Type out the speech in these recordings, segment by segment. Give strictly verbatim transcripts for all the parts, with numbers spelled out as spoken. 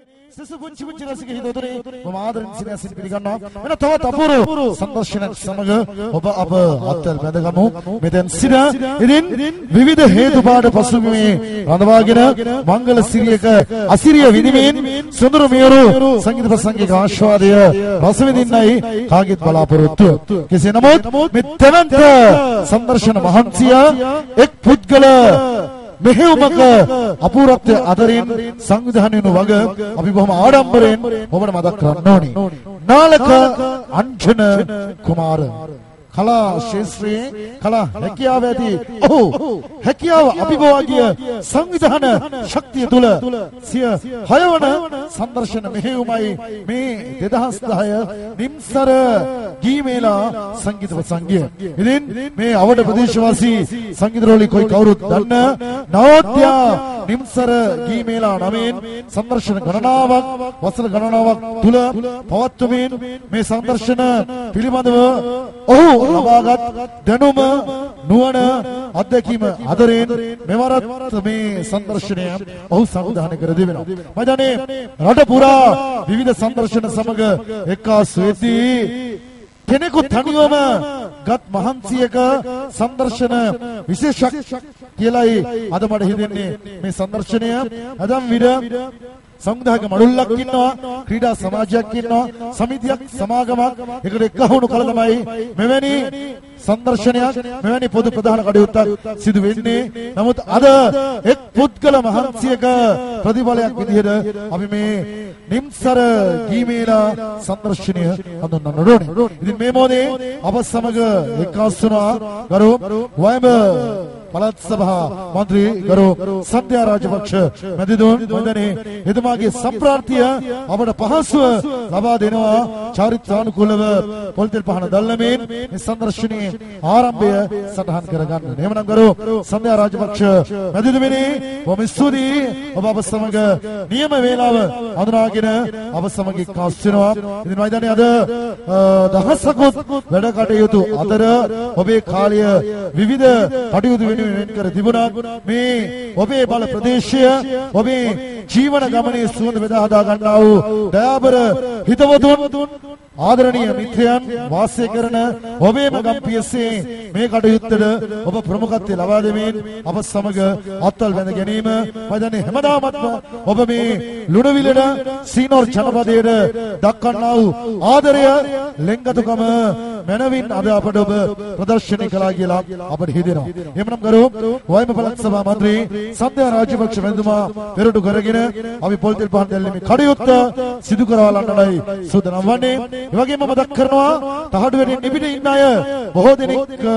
සිසු පුංචි පුංචි රසික හිතවතුනි මම ආදරෙන් සිනසින් පිළිගන්නවා. වෙන තවත් අපූර්ව සංදර්ශනයක් සමග ඔබ අප අත්වල බැඳගමු. මෙතෙන් සිට ඉදින් විවිධ හේතුපාඩ පසුබිමේ රඳවාගෙන මංගල සිරියක අසිරිය විදිමින් සුන්දර මියුරු සංගීත ප්‍රසංගික ආස්වාදය රස විඳින්නයි කාගෙත් බලාපොරොත්තුව. කෙසේ නමුත් මේ තැනන්ත සංදර්ශන මහන්සිය එක් පුද්ගල මෙහෙයුමක අපූර්වත්වය අතරින් සංවිධානය වුණු වග අපි බොහොම ආඩම්බරයෙන් ඔබට මතක් කරන්න ඕනේ. නාලක අංජන කුමාර කලා ශාස්ත්‍රයේ කලා හැකියාව ඇති ඔහු හැකියාව අභිභවාගිය සංවිධාන ශක්තිය තුල සිය හයවන සංදර්ශන මෙහෙයුමයි මේ දෙදහස් දහය නිම්සර ගීමේලා සංගීත ප්‍රසංගය. ඉතින් මේ අවඩ ප්‍රදේශවාසී සංගීතරෝලි කොයි කවුරුත් දන්න නවෝද්‍ය නිම්සර ගීමේලා නමින් සංදර්ශන ගණනාවක් වසර ගණනාවක් තුල පවත්වමින් මේ සංදර්ශන පිළිබඳව ඔහු ලබාගත් දැනුම නුවණ අත්දැකීම අතරින් මෙවරත් මේ සංදර්ශනය ඔහු සංවිධානය කර දෙවෙනවා. මම දන්නේ රට පුරා විවිධ සංදර්ශන සමග එක්කාසු වෙදී කෙනෙකු තනිවම ගත් මහන්සියක සංදර්ශන විශේෂක් කියලායි අද මට හිතෙන්නේ මේ සංදර්ශනය. අදම් විඩ සංවිධායක මඩුල්ලක් ඉන්නවා, ක්‍රීඩා සමාජයක් ඉන්නවා, සමිතියක් සමාගමක් එකට එක්වුණු කල තමයි මෙවැනි සංදර්ශනයක් මෙවැනි පොදු ප්‍රධාන කටයුත්තක් සිදු වෙන්නේ. නමුත් අද එක් පුද්ගල මහන්සියක ප්‍රතිඵලයක් විදිහට අපි මේ නිම්සර ගීමේලා සංදර්ශනය හඳුන්වන්න ඕනේ. ඉතින් මේ මොහොතේ අප සමග එක්කාසු වුණා ගරු වයඹ පළාත් සභා මන්ත්‍රී ගරු සත්‍යා රාජපක්ෂ මැතිතුමන්. මන්දනේ එතුමාගේ සම්ප්‍රාර්ථිය අපට පහසුව ලබා දෙනවා චාරිත්‍රානුකූලව පොල්තෙල් පහන දැල්වමින් මේ සංදර්ශනයේ ආරම්භය සටහන් කරගන්න. එහෙමනම් ගරු සත්‍යා රාජපක්ෂ මැතිතුමනි බොහොම ස්තුතියි. ඔබ අප සමග නියම වේලාව හඳුනාගෙන අප සමග එක්කාසු වෙනවා. ඉතින් මන්දනේ අද දහසකුත් වැඩ කටයුතු අතර ඔබේ කාලය විවිධ කටයුතු වෙන වෙන කර තිබුණා. මේ ඔබේ බල ප්‍රදේශය ඔබේ ජීවන ගමනේ සුවඳ බෙදා හදා ගන්නා වූ දයාබර හිතවතුන් ආදරණීය මිත්‍රයන් වාසය කරන ඔබේම ගම්පියසේ මේ කටයුත්තට ඔබ ප්‍රමුඛත්වය ලබා දෙමින් අප සමග අත්වල් බැඳ ගැනීම මදන්නේ හැමදාමත්ම ඔබ මේ ලුණවිලට සීනෝර් ජනපදයට දක්වන්නා වූ ආදරය ලෙන්ගතුකම මනවින් අද අපට ඔබ ප්‍රදර්ශනය කළා කියලා අපට හිතෙනවා. එhmenan ගරු වයඹ පළාත් සභා මන්ත්‍රී සත්‍යා රාජපක්ෂ මැතිතුමා පෙරටු කරගෙන අපි පොල්තෙල් පහන් දැල්වීමේ කටයුත්ත සිදු කරවලන්නයි සූදානම් වන්නේ. ඒ වගේම මතක් කරනවා තහඩුවෙන් නිපිට ඉන්න අය බොහෝ දෙනෙක්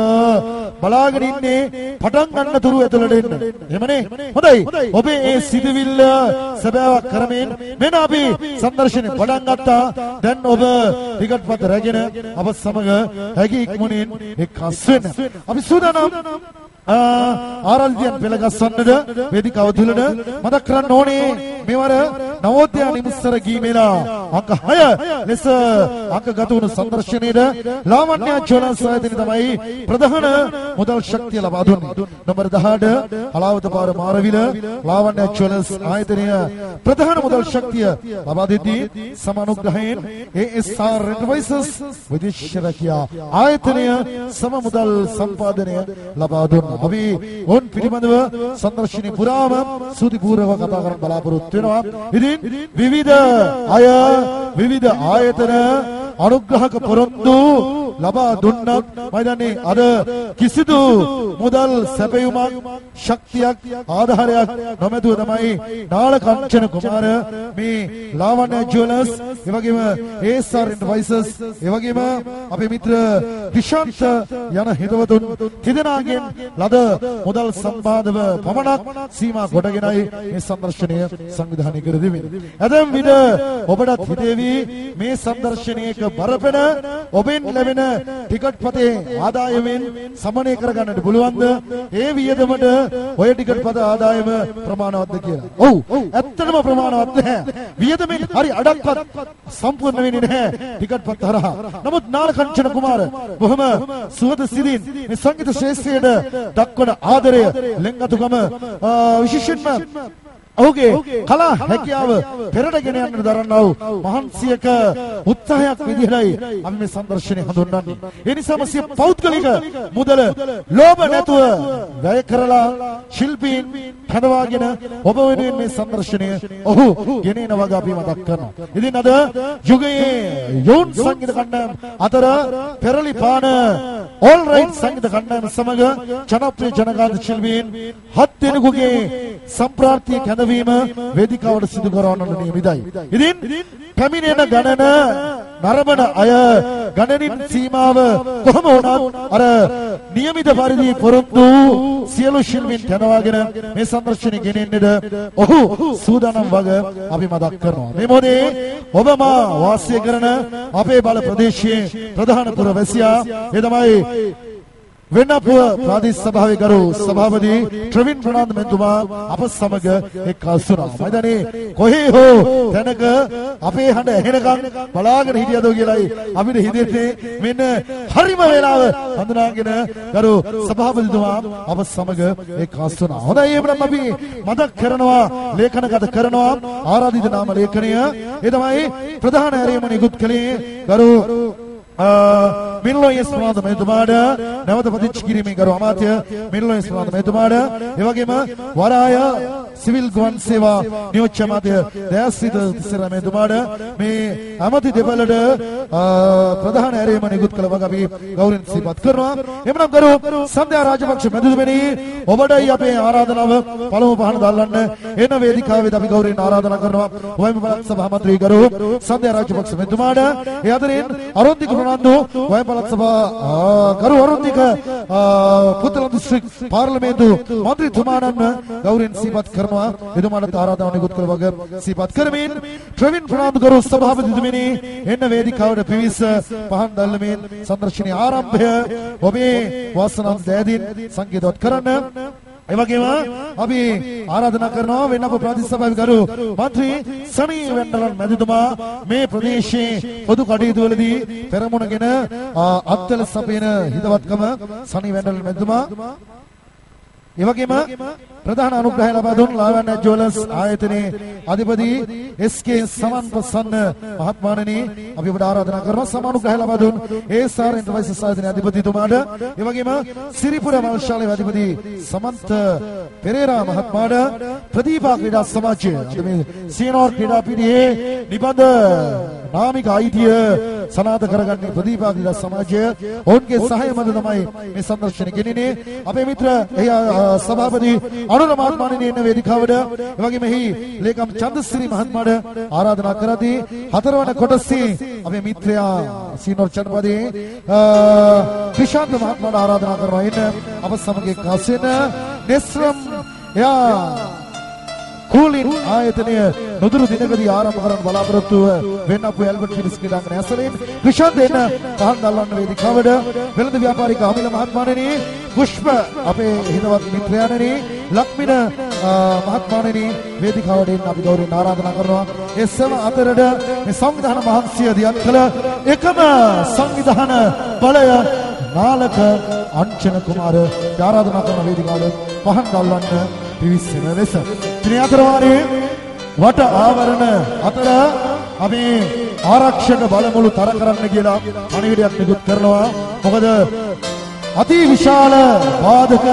බලාගෙන ඉන්නේ පටන් ගන්න තුරු ඇතුළට එන්න. එහෙමනේ. හොඳයි. ඔබේ මේ සිදුවිල්ල සබාවක් කරමින් මෙන්න අපි සංදර්ශනේ පටන් ගත්තා. දැන් ඔබ ටිකට් පත් රැගෙන අප සමග හැකි ඉක්මනින් එක්කස් වෙන්න. අපි සූදානම් ආරල්දියන් පෙළගස්වන්නද වේදිකාව තුලද මතක් කරන්න ඕනේ මෙවර නවෝද්‍ය නිම්සර ගීමේලා අංක හය ලෙස අංක ගත වුණු සංදර්ශනයේද ලාවන්‍ය ජෝනස් ආයතනය තමයි ප්‍රධාන මුදල් ශක්තිය ලබා දුන්නේ. නම්බර දහඅට හලාවත පාර මාරවිල ලාවන්‍ය ජෝනස් ආයතනය ප්‍රධාන මුදල් ශක්තිය ලබා දෙද්දී සමානුග්‍රහයෙන් ඒ එස් ආර් එන්ටර්ප්‍රයිසස් විදේශ රැකියා ආයතනය සම මුදල් සම්පාදනය ලබා දුන්නා. අපි ඔවුන් පිළිබඳව සංදර්ශනයේ පුරාම සූතිපූර්වව කතා කරන්න බලාපොරොත්තු වෙනවා. ඉතින් විවිධ අය විවිධ ආයතන අනුග්‍රහක පොරොන්දු ලබා දුන්නත් මයිදන්නේ අද කිසිදු මුදල් සැපයුමක් ශක්තියක් ආධාරයක් නොමැතුව තමයි නාල කංචන කුමාර මේ ලාවන්‍ය ජුවලර්ස් එවැගේම එස් ආර් එන්ටර්ප්‍රයිසස් එවැගේම අපේ මිත්‍ර විශාන්ත යන හිතවතුන් තිදෙනාගෙන් ලද මුදල් සම්පාදව පමණක් සීමා කොටගෙනයි මේ සංදර්ශනය සංවිධානය කර දෙන්නේ. ඇතැම් විට ඔබටත් හිතේවි මේ සංදර්ශනයක බරපැන ඔබෙන් ලැබෙන ටිකට් පතේ ආදායමෙන් සමනය කරගන්නට පුළුවන්ද? ඒ වියදමට ඔය ටිකට් පත ආදායම ප්‍රමාණවත්ද කියලා. ඔව්. ඇත්තටම ප්‍රමාණවත් නැහැ. වියදමෙන් හරි අඩක්වත් සම්පූර්ණ වෙන්නේ නැහැ ටිකට් පත හරහා. නමුත් නාල කංචන කුමාර බොහොම සුවද සිරින් මේ සංගීත ශාස්ත්‍රයට දක්වන ආදරය ලෙන්ගතුකම විශේෂයෙන්ම ඔහුගේ කලා හැකියාව පෙරට ගෙන යන්න දරන්නා වූ මහන්සියක උත්සාහයක් විදිහටයි අපි මේ සංදර්ශනය හඳුන්වන්නේ. ඒ නිසාම සිය පෞද්ගලික මුදල ලෝභ නැතුව වැය කරලා ශිල්පීන් හදවාගෙන ඔබ වෙනුවෙන් මේ සංදර්ශනය ඔහු ගෙනෙන වගේ අපි මතක් කරනවා. ඉතින් අද යුගයේ යෝන් සංගීත කණ්ඩායම අතර පෙරලි පාන ඕල් රයිට් සංගීත කණ්ඩායම සමග ජනප්‍රිය ජනගාන ශිල්පීන් හත් දෙනෙකුගේ සම්ප්‍රාර්ථී කැඳවීම වේදිකාවට සිදු කරවන්නට නියමිතයි. ඉතින් පැමිණෙන ගණන නරඹන අය ගණනින් සීමාව කොහොම වුණත් අර නියමිත පරිදි පොරොන්දු සියලු ශිල්පීන් කැඳවාගෙන මේ සංදර්ශනය ගෙනෙන්නට ඔහු සූදානම් වග අපි මතක් කරනවා. මේ මොහොතේ ඔබම වාසය කරන අපේ බල ප්‍රදේශයේ ප්‍රධාන පුරවැසියා ඒ තමයි වෙන්නපුව ප්‍රාදේශ සභාවේ ගරු සභාපති ට්‍රවින් ප්‍රනාන්දු මැතිතුමා අප සමග එක්කාසු වුණා. මයිදනේ කොහේ හෝ තැනක අපේ හඬ ඇහෙනකම් බලාගෙන හිටියදෝ කියලායි අපිට හිතෙන්නේ. මෙන්න හරිම වේලාව හඳුනාගෙන ගරු සභාපතිතුමා අප සමග එක්කාසු වුණා. හොඳයි එහෙනම් අපි මතක් කරනවා ලේඛනගත කරනවා ආරාධිත නාම ලේඛනය. ඒ තමයි ප්‍රධාන ඇරීම නිකුත් කළේ ගරු මිල්ලෝයස් ප්‍රනාන්දු මැතිතුමාට නැවත පදිංචි කිරීමේ ගරු අමාත්‍ය මිල්ලෝයස් ප්‍රනාන්දු මැතිතුමාට ඒ වගේම වරාය සිවිල් ගුවන් සේවා නියෝජ්‍ය අමාත්‍ය දයාසිත තිස්සර මැතිතුමාට මේ අමාත්‍ය දෙපළට ප්‍රධාන ඇරීම නිකුත් කළ වග අපි ගෞරවයෙන් සිහිපත් කරනවා. එමනම් ගරු සන්ධ්‍යා රාජපක්ෂ මැතිතුමනි ඔබටයි අපේ ආරාධනාව පළමු පහන දාලන්න එන වේදිකාවේදී අපි ගෞරවයෙන් ආරාධනා කරනවා වයිම බලක් සභා මන්ත්‍රී ගරු සන්ධ්‍යා රාජපක්ෂ මැතිතුමාට ඒ අතරින් අරුන්දික ප්‍රනාන්දු වයිම බලක් සභා ගරු අරුන්දික පුත්තලම් දිස්ත්‍රික් පාර්ලිමේන්තු මන්ත්‍රීතුමාණන් ගෞරවයෙන් සිහිපත් කරනවා. එතුමාට ආරාධනාව නිකුත් කළ වග සිහිපත් කරමින් ට්‍රවින් ප්‍රනාන්දු ගරු සභාපතිතුමනි එන්න වේදිකාවට පිවිස පහන් දැල්වමින් සංදර්ශනයේ ආරම්භය ඔබේ වාසනාවන්ත දෑදීන් සංකේතවත් කරන්න. ඒ වගේම අපි ආරාධනා කරනවා වෙන්නප ප්‍රාදේශ සභාවේ ගරු මන්ත්‍රී සනී වෙන්නලන් මැතිතුමා මේ ප්‍රදේශයේ පොදු කටයුතු වලදී පෙරමුණගෙන අත්වල සපයන හිතවත්කම සනී වෙන්නලන් මැතිතුමා ඒ වගේම ප්‍රධාන අනුග්‍රහය ලබා දුන් ලාවන්‍ය ජුවලර්ස් ආයතනයේ අධිපති එස්.කේ. සමන්පසන්න මහත්මයාණනි අපි ඔබට ආරාධනා කරනවා සමානුග්‍රහය ලබා දුන් ඒ.එස්.ආර් එන්ටර්ප්‍රයිසස් ආයතනයේ අධිපතිතුමාට ඒ වගේම සිරිපුර මල්ශාලාවේ අධිපති සමන්ත පෙරේරා මහත්මයාට ප්‍රදීපා ක්‍රීඩා සමාජය අද මේ සීනෝර් ක්‍රීඩා පිටියේ නිබඳ නාමික අයිතිය සනාථ කරගන්නේ ප්‍රදීපා ක්‍රීඩා සමාජය. ඔවුන්ගේ සහාය මත තමයි මේ සංදර්ශනය ගෙනෙන්නේ. අපේ මිත්‍ර එහි සභාපති අනුර මහත්මයාණන් ඉන්න වේදිකාවට ඒ වගේම එහි ලේකම් චන්දසිරි මහත්මයාට ආරාධනා කරදී හතරවන කොටසේ අපේ මිත්‍රයා සීනෝර් චන්දපදී ක්‍රිෂාන්ත මහත්මයාට ආරාධනා කරනවා ඉන්න අප සමග එක්කාසු වෙන නෙස්රම් එයා කූලින් ආයතනය නොදුරු දිනකදී ආරම්භ කරන්න බලාපොරොත්තු වෙන්නපු ඇල්බර්ට් ෆිලිස් ක්‍රීඩාංගන ඇසලෙන් ක්‍රිෂාන්ත එන්න පහන් දැල්වන්න වේදිකාවට වෙළඳ ව්‍යාපාරික අමිල මහත්මයාණනි පුෂ්ප අපේ හිතවත් මිත්‍රයාණනි ලක්මින මහත්මයාණනි වේදිකාවට එන්න අපි ගෞරවයෙන් ආරාධනා කරනවා. ඒ සම අතරට මේ සංවිධාන මහන්සිය දියත් කළ එකම සංවිධාන බලය නාලක අංචන කුමාර ආරාධනා කරන වේදිකාවට පහන් දැල්වන්න පිවිසෙන ලෙස ඉතින් අතරවාරේ වට ආවරණ අතර අපි ආරක්ෂක බලමුළු තර කරන්න කියලා පණිවිඩයක් නිකුත් කරනවා. මොකද අති විශාල බාධක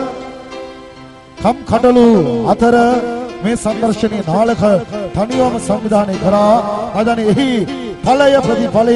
කම් කඩලු අතර මේ සංදර්ශනයේ නාලක තනියම සංවිධානය කරා අදනේ එහි ඵලය ප්‍රතිඵලය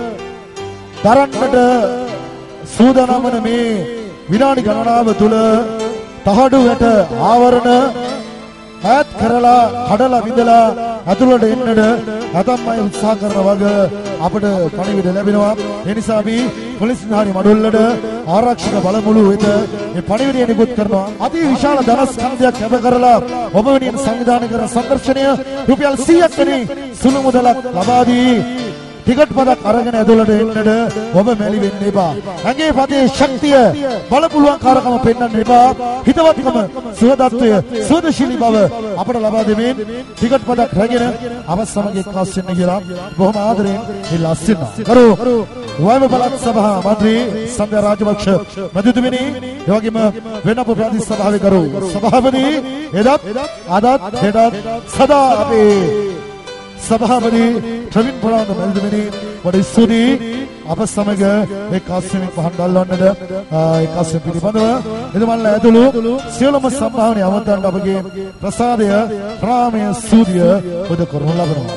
දරන්නට සූදානම් වන මේ විනාඩි ගණනාව තුල තහඩු වැට ආවරණ ඈත් කරලා කඩලා විදලා අතුලට එන්නට නැතම් අය උත්සාහ කරන වගේ අපිට පණිවිඩ ලැබෙනවා. ඒ නිසා අපි පොලිස් නිලධාරි මඩුල්ලට ආරක්ෂක බලමුළු වෙත මේ පණිවිඩය නිකුත් කරනවා. අති විශාල ධනස්කන්ධයක් කැප කරලා ඔබ වෙනුවෙන් සංවිධානය කරන සංදර්ශනය රුපියල් සීයක් වැනි සුළු මුදලක් ලබා දී ටිකට් පදක් අරගෙන ඇතුළට එන්නට ඔබ මැලි වෙන්න එපා. ඇඟේ පදේ ශක්තිය බල පුළුවන් කාරකම පෙන්වන්න එපා. හිතවත්කම සුවදත්වය සුවදශීලී බව අපට ලබා දෙමින් ටිකට් පදක් රැගෙන අප සමග එක්කාස් වෙන්න කියලා බොහොම ආදරයෙන් ඉල්ලා සිටිනවා. කරු වයඹ පළාත් සභා මන්ත්‍රී සන්ධ්‍යා රාජපක්ෂ මැතිතුමනි, ඒ වගේම වෙනපො ප්‍රාදේශ සභාවේ කරු සභාපති එදත් අදත් හෙටත් සදා අපේ සභාපති ප්‍රවීන් පොළොන්නර මැතිතුමනි වඩා ස්තුතියි. අප සමග එක්කාස් වෙමින් පහන් දැල්වන්නට එක්කාස් වෙමින් පිළිබඳව එතුමන්ලා ඇතුළු සියලුම සම්භාවනීය අවතන්ට අපගේ ප්‍රසාදය රාමය සූදිය උද කරනු ලබනවා.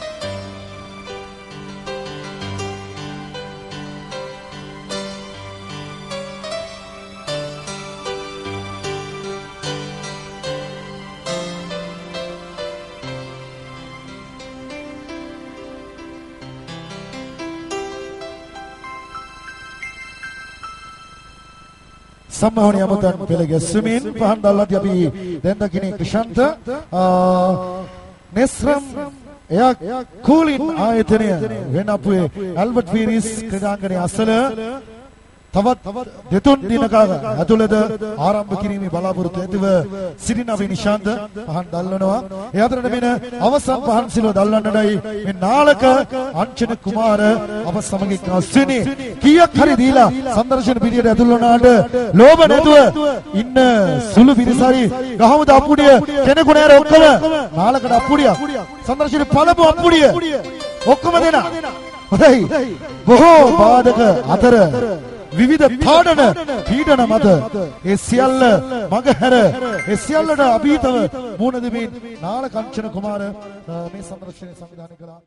සම්මානීය අමතන් පෙළ ගැස්වීමෙන් පහන් දැල්වද්දී අපි දැන් දකින්නේ ක්‍රිෂාන්ත නෙස්රම් එයක් කූලින් ආයතනය වෙනපුවේ ඇල්බර්ට් පීරිස් ක්‍රීඩාංගණයේ අසල තවත් දෙතුන් දිනක ඇතුළත ආරම්භ කිරීමේ බලාපොරොත්තු ඇතිව සිටින අපි නිශාන්ත පහන් දැල්වනවා. ඒ අතරට මෙන්න අවසන් පහන් සිලුව දැල්වන්නටයි මේ නාලක අංචන කුමාර අප සමග එක්රස් වෙන්නේ. කීයක් හරි දීලා සංදර්ශන පිළියෙට ඇතුල් වුණාට ලෝභ නැතුව ඉන්න සුළු පිරිසරි ගහමුද අප්පුඩිය කෙනෙකු නෑර ඔක්කොම නාලකට අප්පුඩිය සංදර්ශන පළමු අප්පුඩිය ඔක්කොම දෙනා. හොඳයි. බොහෝ බාධක අතර විවිධ තාඩන පීඩන මත ඒ සියල්ල මගහැර ඒ සියල්ලට අභීතව මුහුණ දෙමින් නාල කංචන කුමාර මේ සම්දර්ශනය සංවිධානය කළා.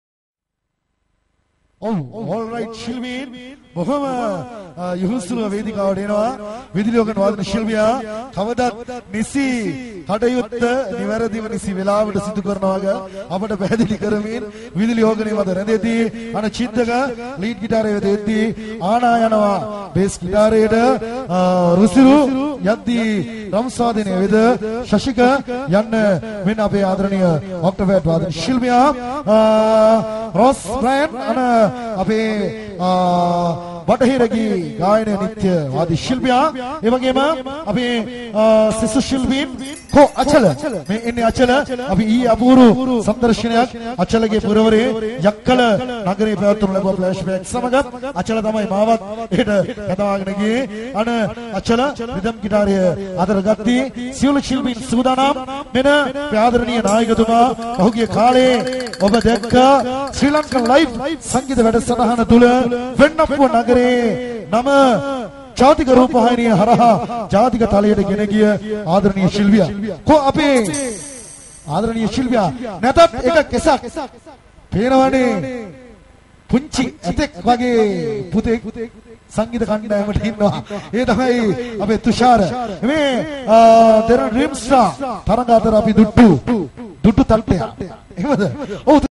ඔව් all right ශිල්පීන් බොහොම යහුසුල වේදිකාවට එනවා. විදුලි යෝගන වාදන ශිල්පියා කවදත් නිසි කටයුත්ත නිවැරදිව නිසි වේලාවට සිදු කරනවා අපට පැහැදිලි කරමින් විදුලි යෝගනේ මත රැඳෙදී අන චිත්තක ලීඩ් ගිටාරය වෙදෙද්දී ආනා යනවා බේස් ගිටාරයට රුසිරු යද්දී රම්සාදිනේ වෙද ශශික යන්න මෙන්න අපේ ආදරණීය ඔක්ටෝබර් වාදන ශිල්පියා රොස් බ්‍රයන් අන අපේ බටහිරගී ගායන නිත්‍ය වාදී ශිල්පියා ඒ වගේම අපේ සිසු ශිල්පීන් කො අචල මේ ඉන්නේ අචල අපි ඊ අපූර්ව සම්දර්ශනයක් අචලගේ පුරවරේ යක්කල නගරේ පැවැත්වුණු ලැබුව ෆ්ලෑෂ් බෑක් සමග අචල තමයි මාවත් එහෙට කතාවගෙන ගියේ අන අචල රිදම් ගිටාරය අතර ගත්තී සියලු ශිල්පීන් සූදානම් මෙන්න ආදරණීය නායකතුමා පහුගිය කාලේ ඔබ දැක්ක ශ්‍රී ලංකන් ලයිව් සංගීත වැඩසටහන තුල වෙන්නපුව නගරේ නම ජාතික රූපවාහිනිය හරහා ජාතික තලයට ගෙන ගිය ආදරණීය ශිල්පියා කො අපේ ආදරණීය ශිල්පියා නැතත් එක කෙසක් පේනවනේ පුංචි ඇතෙක් වගේ පුතෙක් සංගීත කණ්ඩායමට ඉන්නවා. ඒ තමයි අපේ තුෂාර. මේ දෙරණ ඩ්‍රීම් ස්ටාර් තරඟ අතර අපි දුට්ටු දුට්ටු තල්පය. එහෙමද? ඔව්.